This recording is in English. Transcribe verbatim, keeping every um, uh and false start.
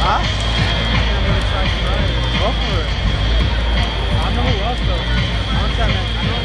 Huh? I'm gonna try to ride it. Go for it. I don't know who else though. I want to try that. I know